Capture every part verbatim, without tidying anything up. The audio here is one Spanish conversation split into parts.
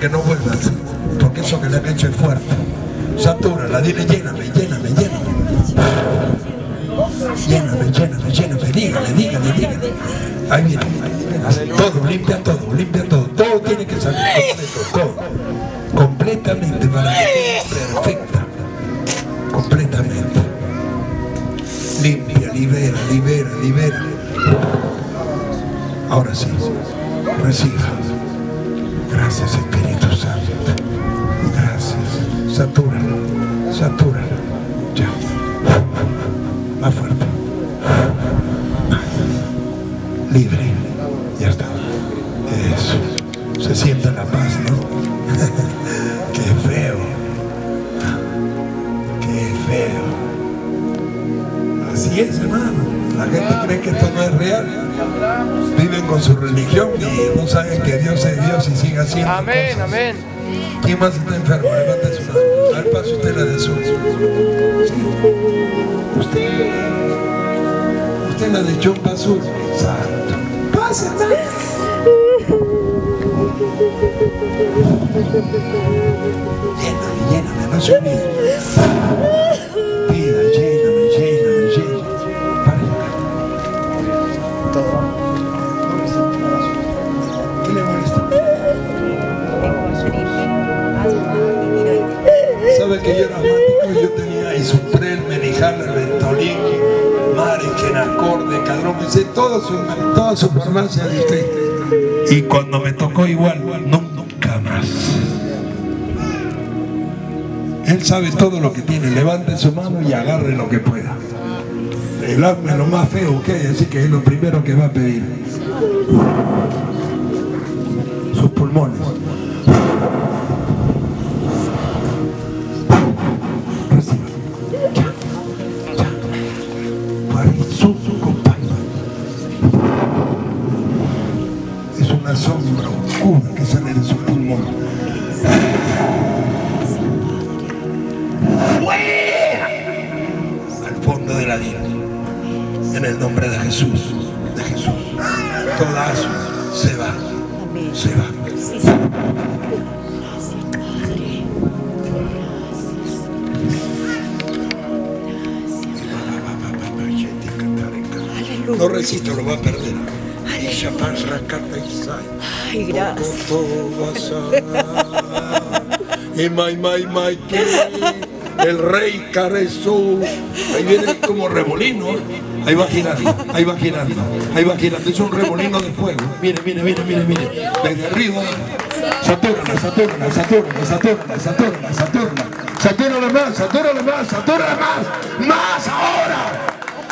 que no vuelvas, porque eso que le han hecho es fuerte. Satúrala, dile lléname, lléname, lléname. Lléname, lléname, lléname, dígale, dígale, dígale. Ahí viene, todo, limpia todo, limpia todo, todo tiene que salir completo, todo. Completamente, para que sea perfecta. Completamente. Limpia, libera, libera, libera. Ahora sí, reciba. Gracias, Espíritu Santo. Gracias. Satúralo, satúralo. Ya. Más fuerte. Libre. Ya está. Eso. Se siente la paz, ¿no? Qué feo. Qué feo. Así es, hermano. La gente cree que esto no es real. Viven con su religión y no saben que Dios es Dios y sigue haciendo amén, cosas. amén. ¿Quién más está enfermo? Levante su mano. A ver, pase usted la de su. Sí. Usted. Usted la de chompa azul. Santo. Pase, hermano. Lléname, lléname, no se olvide. Pida, lléname, lléname, lléname. ¿Qué le molesta? ¿Sabe que yo era asmático? Yo tenía Isuprel, Menijala, Ventolin, Mare, Kenacor, Decadrón, me sé toda su, toda su farmacia de usted. Y cuando me tocó igual, no, nunca más. Él sabe todo lo que tiene, levante su mano y agarre lo que pueda. El asma es lo más feo que hay, así que es lo primero que va a pedir. Sus pulmones. Reciba. Ya, ya. Parizú, compañero. Es una sombra oscura que sale de su pulmón. Al fondo de la dieta. En el nombre de Jesús, de Jesús, toda asma se va, se va. No resista, lo va a perder. Ay, gracias. Y my, my, my, el rey Carezú. Ahí viene como remolino. Ahí va girando, ahí va girando, ahí va girando. Es un remolino de fuego. Mire, mire, mire, mire, mire. Desde arriba. Satúrala, satúrala, satúrala, satúrala, satúrala, satúrala. Satúrala más, satúrala más, satúrala más. ¡Más ahora!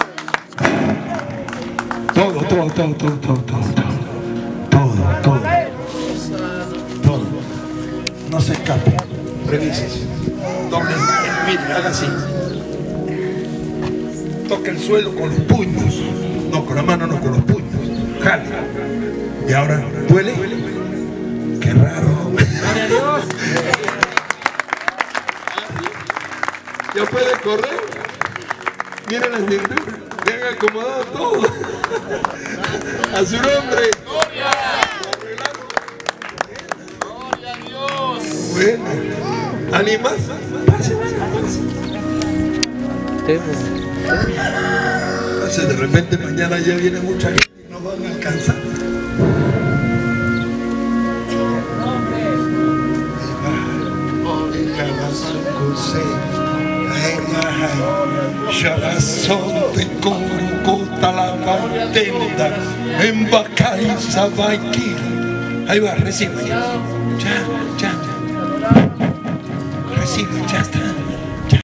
Todo, todo, todo, todo, todo, todo, todo. Todo, todo. Todo. No se escape. Revísese. Doble. Mire, haga así. Toca el suelo con los puños. No, con la mano no, con los puños. Jale. Y ahora, ¿duele? Qué raro. ¿Ya puede correr? Miren la cintura. Le han acomodado todo. A su nombre. Gloria a Dios. Bueno. ¿Animas? Pase, pase. Pase, de repente mañana ya viene mucha gente y no van a alcanzar. Ahí va, recibe ya. Ya, ya. Recibe, ya está.